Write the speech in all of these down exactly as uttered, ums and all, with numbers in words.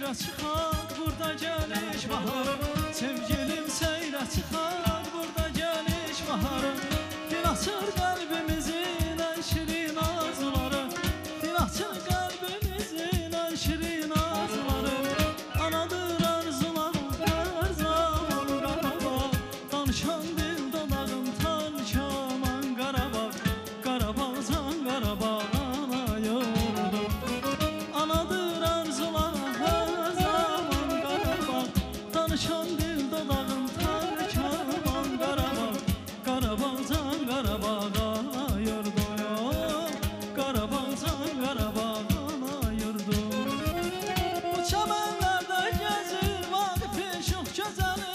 seyre çıkar burada geliş baharı. Sevgilim seyre çıkar burada geliş baharı. Dil açır kalbimizin en şirin arzuları. Dil açır kalbimizin en şirin arzuları. Anadır arzular her zaman Qarabağ. Danışan dil dodağım tan şaman Qarabağ. Qarabağcan Qarabağ ana yurdum. Anadır arzular her zaman Qarabağ. Danışan dil dodağım tan şaman Qarabağ. Qarabağcan Qarabağ ana yurdum. Qarabağcan Qarabağ ana yurdum. Bu çəmənlərdə gəzir Vaqifin şux gözəli.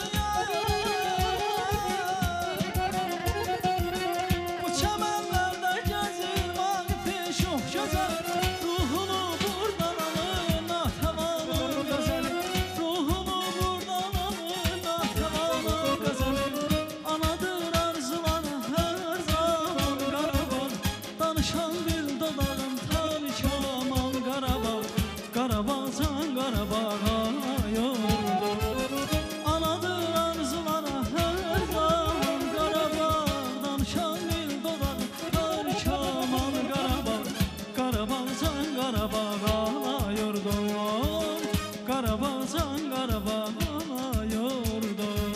Bu çəmənlərdə gəzir Vaqifin şux gözəli. Ruhunu buradan alır Natəvanın gözəli. Ruhunu buradan alır Natəvanın gözəli. Anadır arzular hər zaman Qarabağ. Danışan dil dodağım tan şaman Qarabağ. Qarabağcan Qarabağ yurdum. Anadır arzular hər zaman Qarabağ. Danışan dil dodağım tan şaman Qarabağ. Qarabağcan Qarabağ yurdum. Qarabağcan Qarabağ yurdum.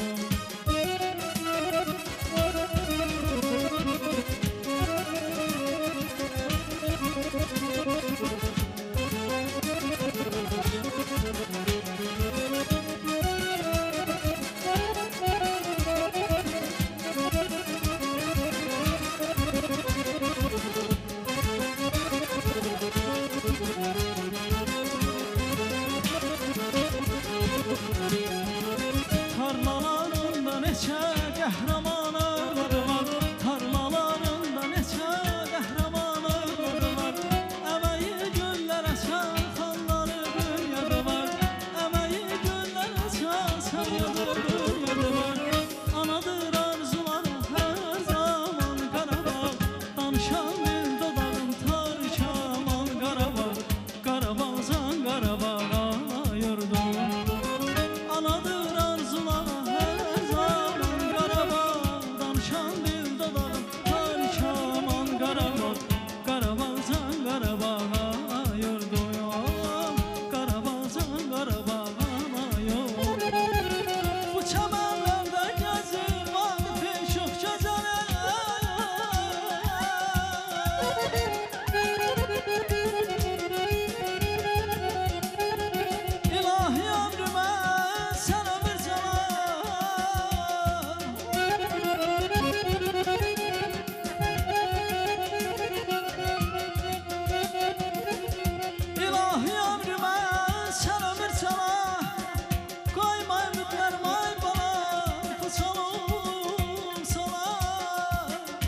Tarlalarında neçə qəhrəman arılar var. Tarlalarında neçə qəhrəman arılar var. Əməyi güllər açan xanları dünyada var. Əməyi güllər açan sarıdır dünyada var. Anadır arzular hər zaman Qarabağ. Danışan dil dodağım tar şaman Qarabağ. Qarabağcan Qarabağ yurdum. Anadır arzular her zaman Qarabağ. Danışan dil dodağım tar şaman Qarabağ. Qarabağcan Qarabağ yurdum. Qarabağcan Qarabağ yurdum. Bu çəmənlərdə gəzir Vaqifin şux gözəli. İlahi ömrümə sən ömür salar. İlahi ömrümə sən ömür salar. Qoymay mütlərmay bana fıçalım salar.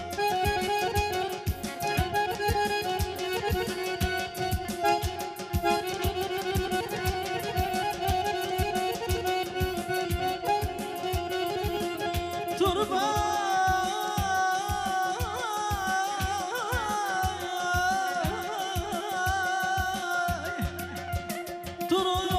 Dur bay, dur